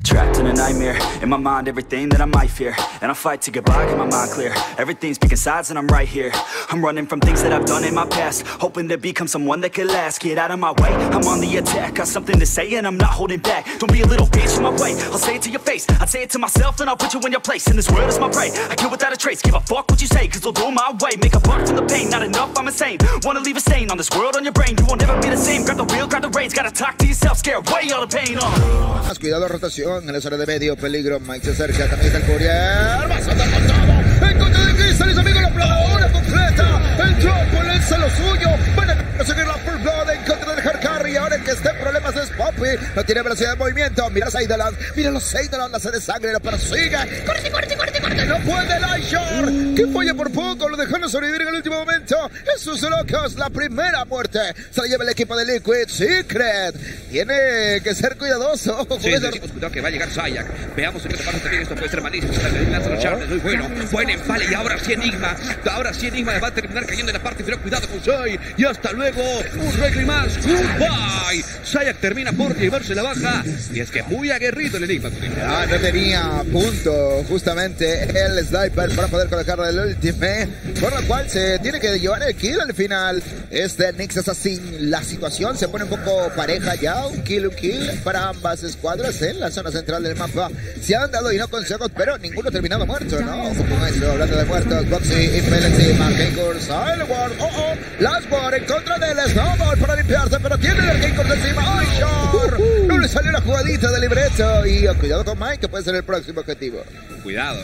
Trapped in a nightmare, in my mind everything that I might fear. And I fight to get by, get my mind clear. Everything's picking sides and I'm right here. I'm running from things that I've done in my past, hoping to become someone that could last. Get out of my way, I'm on the attack. Got something to say and I'm not holding back. Don't be a little bitch in my way, I'll say it to your face. I'd say it to myself and I'll put you in your place. And this world is my prey, I kill without a trace. Give a fuck what you say, cause they'll do my way. Make a buck from the pain, not enough, I'm insane. Wanna leave a stain on this world, on your brain. You won't never be the same, grab the wheel, grab the reins. Gotta talk to yourself, scare away all the pain. Más cuidado, rotación en la zona de medio, peligro. Mike se acerca, también está el Courier. Vas a andar con todo. En contra de Crystal, mis amigos, la pladora completa. El Trample hace lo suyo. Van a conseguir la Full Blood en contra del Hard Carry. Ahora el que está en problemas es Poppy. No tiene velocidad de movimiento. Mira los Eidolons. Mira los Eidolons. La sed de sangre lo persigue. ¡Corre, corre, corre, corre! No puede Lightshore. Que falla por poco. Lo dejaron sobrevivir en el último momento. Esos locos. La primera muerte. Se la lleva el equipo de Liquid. Secret. Tiene que ser cuidadoso. Sí, decimos cuidado que va a llegar Zayak. Veamos en qué parte también esto puede ser malísimo. Lanza los Charles, muy bueno. Buen empale y ahora sí Enigma. Ahora sí Enigma va a terminar cayendo en la parte inferior. Cuidado con Zay. Y hasta luego. Un regla más. Goodbye. Zayak termina por llevarse la baja. Y es que muy aguerrido el Enigma. Ah, no tenía punto justamente el sniper para poder colocarle el ultimate. Por lo cual se tiene que llevar el kill al final. Este Nyx Assassin. La situación se pone un poco pareja ya. Un kill para ambas escuadras en la zona central del mapa. Se han dado y no consejos, pero ninguno terminado muerto, ¿no? Como eso, hablando de muertos, Boxy, Impelency, Markingers, Sileward, Last War en contra del Snowball para limpiarse, pero tiene el Markingers encima. ¡Ay, Shore! No le salió la jugadita de libreto. Y cuidado con Mike, que puede ser el próximo objetivo. Cuidado,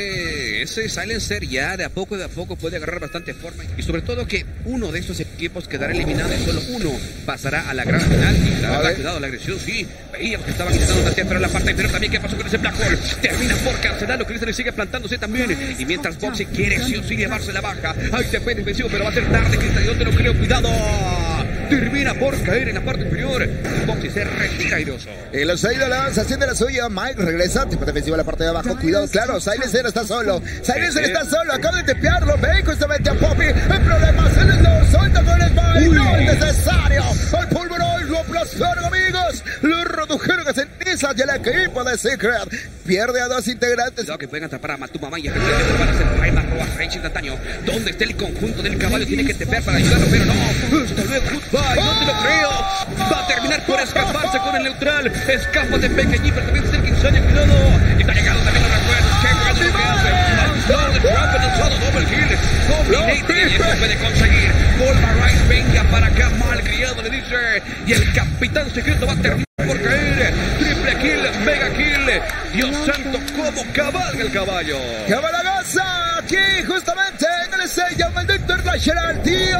ese Silencer ya de a poco puede agarrar bastante forma. Y sobre todo que uno de estos equipos quedará eliminado y solo uno pasará a la gran final. Y la verdad, cuidado, la agresión, sí. Veíamos que estaban intentando tantear, pero en la parte inferior también. ¿Qué pasó con ese Black Hole? Termina por cancelarlo. Crystal sigue plantándose también. Y mientras Boxy quiere sí o sí llevarse la baja. Ahí se fue defensivo, pero va a ser tarde. Crystal, yo te lo creo. Cuidado. Termina por caer en la parte inferior. Boxy se retira airoso. Y los Eidolons haciendo la suya. Mike regresa. Tipo defensivo a la parte de abajo. Cuidado, claro. Silencer está solo. Silencer está solo. Acaba de tepearlo. Ve justamente a Poppy. En problemas. En el door. Suelta con el Spike. No es necesario. El Pulveroid lo aplastaron, amigos. Lo redujeron a cenizas y el equipo de Secret pierde a dos integrantes. Cuidado que pueden atrapar a Matuma y efectivamente van a hacer Primal Roa Range instantáneo. ¿Dónde está el conjunto del caballo? Tiene que tepear para ayudarlo, pero no. Hasta luego, goodbye. No te lo creo. Va a terminar por escaparse con el neutral. Escápate, pequeñito. También está el Quinzania. Cuidado. Y está llegando también los refuerzos. ¡Qué bueno lo que hace! Al de Trump lanzado doble kill. Dominator y esto puede conseguir. Polvarize, venga para acá. Malcriado le dice. Y el capitán secreto va a terminar por caer. Triple kill, mega kill. Dios santo, cómo cabalga el caballo. Cabalagaza aquí justamente en el sello maldito International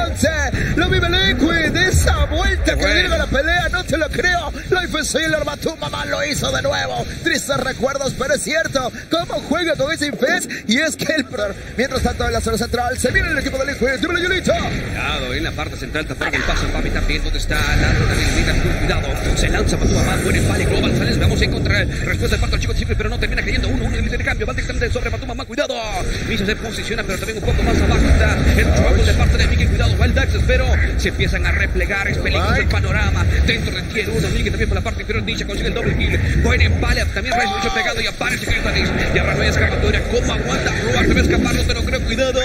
T11. Lo vive Liquid. Esa vuelta que le dieron a la pelea, no te lo creo. Life Stealer Matuma lo hizo de nuevo. Tristes recuerdos, pero es cierto. Cómo juega con ese Infest. Y es que el mientras tanto en la zona central se viene el equipo de Liquid. Dímelo, Yulito. Cuidado, en la parte central está fuera del paso. Papi también, donde está la ronda de Liquid. Cuidado, se lanza Matuma. Buen empale global. Sales, vamos a encontrar respuesta del parto al chico simple, pero no termina cayendo. Uno en el intercambio. Va directamente sobre Matuma. Cuidado. Miso se posiciona, pero también un poco más abajo está el trabajo de parte de Miguel. Cuidado, Wild Access, pero se empiezan a replegar. Es peligroso el panorama. Dentro del tier 1, Miguel también por la parte inferior. Ninja consigue el doble kill. Buen empale. También Rice mucho pegado y aparece Crystal. Y ahora no hay escapatoria. ¿Cómo aguanta Roar? Se va a escapar, no te lo creo. Cuidado.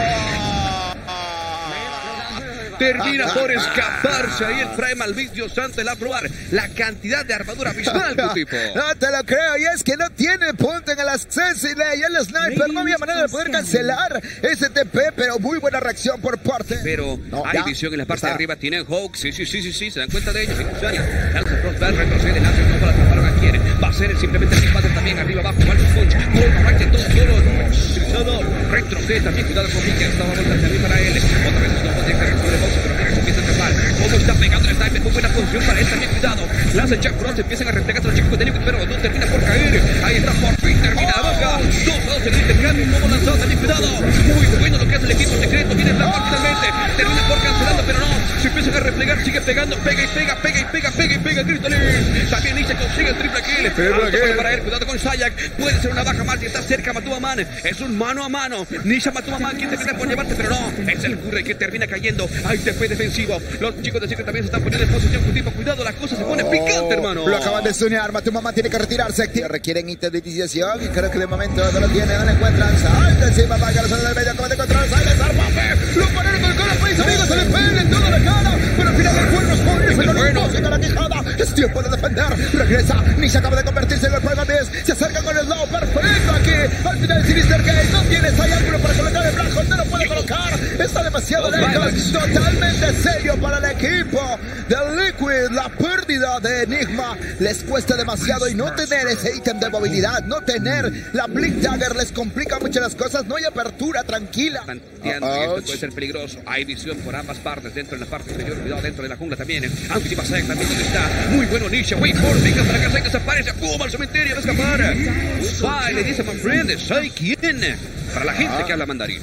Termina por escaparse ahí el Primal Beast. Dios santo, el a probar la cantidad de armadura abismal, tipo. No te lo creo, y es que no tiene punto en el Assassinate y el Sniper. No había manera de poder cancelar ese TP, pero muy buena reacción por parte. Pero no, hay visión en la parte de arriba. Tienen Hawk, sí, se dan cuenta de ellos. Lanza Frostbite, retrocede, lanza no la atraparon a quién. Va a ser simplemente el Panther también arriba abajo. Walter Punch, Right de todos solo. Retrocede también, cuidado con Miguel. Estaba vuelta también para él. Otra vez no puede retroceder. Pero mira que se empieza a trepar. Cómo está pegando el sniper. Muy buena posición para él también. Cuidado. Lanza el Jack Frost. Empiezan a replegarse los chicos de Liquid, pero no termina por caer. Ahí está por fin. Termina la baja. 2-2 en el intercambio. Como lanzado también. Cuidado. Muy bueno lo que atrás del equipo secreto. Viene Black finalmente. Termina por cancelando, pero no. Se empiezan a replegar, sigue pegando. Pega y pega, pega y pega, pega y pega. Crystalline. También Nisha consigue el triple kill. Para él, cuidado con Sayak. Puede ser una baja mal. Está cerca Matumaman. Es un mano a mano. Nisha Matumaman quiere terminar por llevarte, pero no. Es el Curry que termina cayendo. Hay TP defensivo. Los chicos de Secret también se están poniendo en posición. Cuidado, la cosa se pone picante, hermano. Lo acaban de stunear. Matumaman tiene que retirarse. Requieren ítems de iniciación y creo que de momento no lo tiene, no lo encuentran. Salta encima, vaga, los del medio, acaba de encontrar. Salta, lo ponen con el cara, país, amigos, se le pega en toda la cara. Pero al final el cuerno es muy pero no consigue la quijada. Es tiempo de defender. Regresa. Nisha acaba de convertirse en el Primal Beast. Se acerca con el slow perfecto aquí. Al final Sinister Gate no tiene ese ángulo para colocar el blanco. No lo puede colocar. Está demasiado lejos. Totalmente serio para el equipo de Liquid. La pérdida de Enigma les cuesta demasiado y no tener ese ítem de movilidad, no tener la Blink Dagger les complica mucho las cosas. No hay apertura tranquila. Esto puede ser peligroso. Hay visión por ambas partes. Dentro de la parte inferior, cuidado dentro de la jungla también. Aunque si pasa también donde está. Muy bueno Nisha. Wait for venga para acá. Desaparece. ¡Pum! Al cementerio. Va a escapar. Goodbye. Le dice my friend. ¿Soy quién? Para la gente que habla mandarín.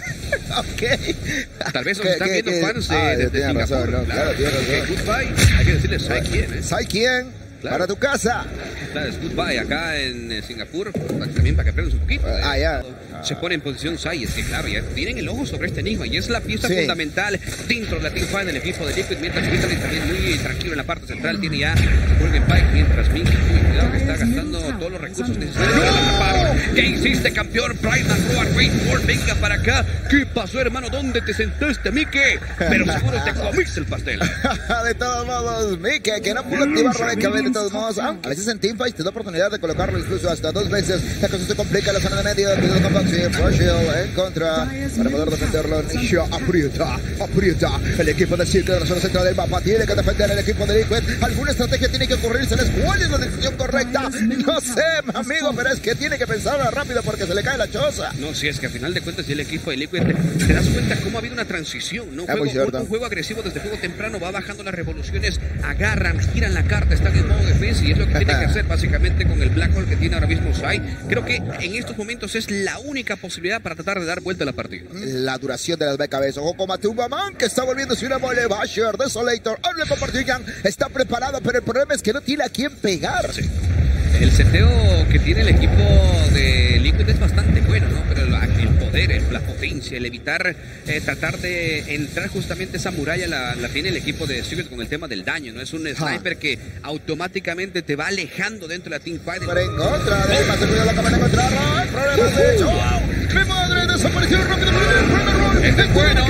Ok. Tal vez nos están viendo fans de Singapur. Razón, ¿no? Claro, tiene razón. Goodbye. Hay que decirle ¿soy quién? ¿Soy quién? Claro. Para tu casa. Claro, es goodbye acá en Singapur, también para que aprendas un poquito. Ya. Se pone en posición Sai, es que claro, ya tienen el ojo sobre este Enigma y es la pieza fundamental dentro de la Team Fight del equipo de Liquid, mientras Crystalline también muy tranquilo en la parte central, tiene ya Golden Pike, mientras Minky, cuidado que está gastando todos los recursos necesarios para atrapar. ¿Qué hiciste, campeón? Pride and Roar, wait for, venga para acá. ¿Qué pasó, hermano? ¿Dónde te sentaste, Mickey? Pero seguro te comiste el pastel. De todos modos, Mickey, que no pudo activar la beca, de todos modos, a veces en Teamfight te da oportunidad de colocarlo incluso hasta 2 veces. La cosa se complica en la zona de medio. Cuidado con Boxy, Rochelle en contra para poder defenderlo. Nisha aprieta. El equipo de Secret de la zona central del mapa tiene que defender el equipo de Liquid. Alguna estrategia tiene que ocurrirse. ¿Cuál es la decisión correcta? No sé, amigo, pero es que tiene que pensarla rápido porque se le cae la choza. No, si es que a final de cuentas el equipo de Liquid te das cuenta cómo ha habido una transición, ¿no? Un juego agresivo desde juego temprano, va bajando las revoluciones, agarran, giran la carta, están en modo defensa y es lo que tiene que hacer básicamente con el Black Hole que tiene ahora mismo Sai. Creo que en estos momentos es la única posibilidad para tratar de dar vuelta a la partida. La duración de las BKBs. Ojo con Matumaman, que está volviéndose una mole. Basher, Desolator, Arle Papartigan está preparado, pero el problema es que no tiene a quién pegar. Sí. El seteo que tiene el equipo de Liquid es bastante bueno, ¿no? Pero el poder, la potencia, el evitar, tratar de entrar justamente esa muralla la tiene el equipo de Secret con el tema del daño, ¿no? Es un sniper que automáticamente te va alejando dentro de la Teamfight. Pero en contra de más seguridad la acaban de encontrar. Problemas de hecho. ¡Mi madre! Desapareció rápido. Es bueno.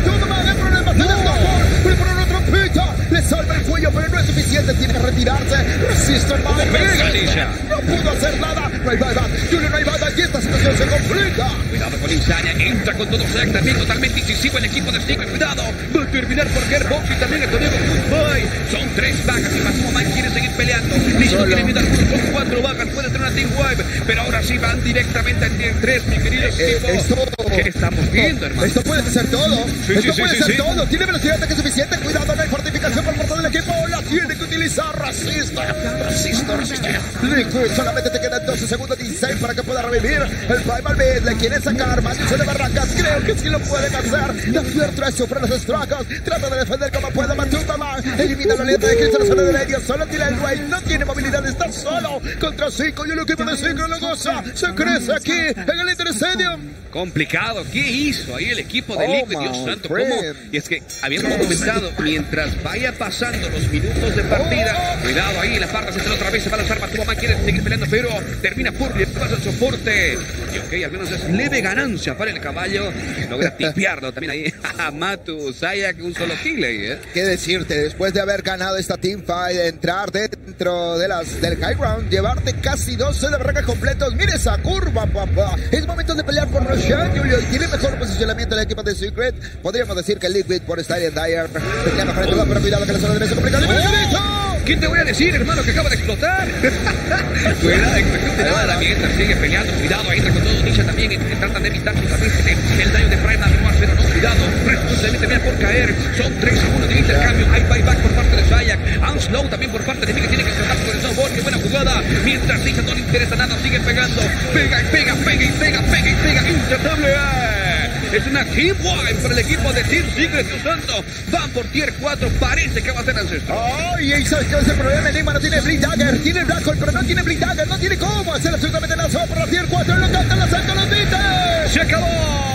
Le salva el cuello, pero no es suficiente. Tiene que retirarse. Resiste el mal. No pudo hacer nada. No hay bada. Julio, no hay bada. Y esta situación se complica. Cuidado con Insania. Entra con todo Select. También totalmente incisivo el equipo de Secret. Cuidado. Va a terminar por Gearbox y también el Toniego Goodbye. Son 3 bajas y Matumaman quiere seguir peleando. Nisha no quiere mirar con 4 bajas. Puede tener una Team Wave. Pero ahora sí van directamente al Tier 3, mi querido equipo. ¿Qué estamos viendo, hermano? Esto puede ser todo. Esto puede ser todo. Tiene velocidad que es suficiente. Cuidado, no hay fortificación por parte del equipo. La tiene que utilizar. Resiste. Liquid, solamente te quedan 12 segundos 16 para que pueda revivir el Primal Beast. Le quiere sacar maldición de barracas. Creo que sí lo pueden hacer. La Tier sufre los estragos. Trata de defender como pueda. Matumaman elimina la aliento de Cristo en la zona de medio. Solo tira el Wave. No tiene movilidad. Está solo contra 5. Y el equipo de 5 lo goza. Se crece aquí en el Inter Stadium. Complicado. ¿Qué hizo ahí el equipo de Liquid? Dios santo, ¿cómo? Y es que habíamos comentado, mientras vaya pasando los minutos de partida, cuidado ahí, la parte central otra vez se va a lanzar Matumaman, quiere seguir peleando, pero termina por pasa el soporte. Y ok, al menos es leve ganancia para el caballo. Logra tipearlo también ahí a Matu, Sayak, un solo kill ahí, ¿eh? ¿Qué decirte? Después de haber ganado esta teamfight, entrar dentro de del high ground, llevarte casi 12 de barracas completos. Mire esa curva, papá. Es momento de pelear por Roshan, Julio, y tiene mejor posicionamiento el equipo de Secret. Podríamos decir que Liquid por estar en Dire tenía mejor todo, pero cuidado que la zona de beso complicada. ¿Quién te voy a decir, hermano, que acaba de explotar? Cuidado, de nada, mientras sigue peleando, cuidado, ahí entra con todo Nisha también, trata de evitar justamente el daño de Prime Noir, pero no, cuidado, Rescue también termina por caer, son 3 segundos de intercambio, hay buyback por parte de Sayak, Unslow también por parte de mí que tiene que tratar con el snowboard, qué buena jugada, mientras Nisha no le interesa nada, sigue pegando, pega, intratable, Es una Team Wipe para el equipo de Team Secret. Dios santo, van por tier 4. Parece que va a ser Ancestro. Ay, ¿y sabes qué es el problema? Enigma no tiene Blink Dagger, tiene el Black Hole, pero no tiene Blink Dagger, no tiene cómo hacer absolutamente nada. Solo por la tier 4, lo cantan, lo saltan, los dices. ¡Se acabó!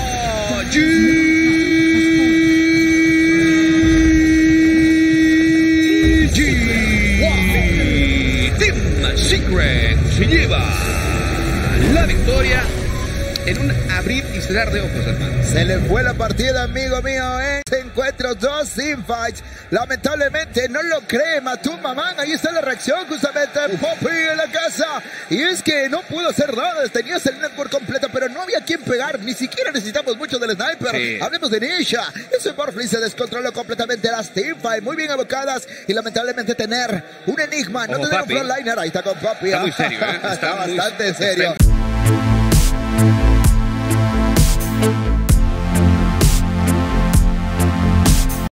Team Secret se lleva la victoria en un abrir y cerrar de ojos, hermano. Se le fue la partida, amigo mío, ¿eh? Se encuentran dos teamfights. Lamentablemente no lo cree Matum Mamán. Ahí está la reacción justamente. Poppy en la casa. Y es que no pudo hacer nada. Tenías el network completo, pero no había quien pegar. Ni siquiera necesitamos mucho del sniper. Sí. Hablemos de Nisha. Ese Morphling se descontroló completamente las teamfights. Muy bien abocadas. Y lamentablemente tener un enigma. No Ojo, tener un Papi. frontliner. Ahí está con Poppy. Está muy serio, ¿eh? Está bastante serio.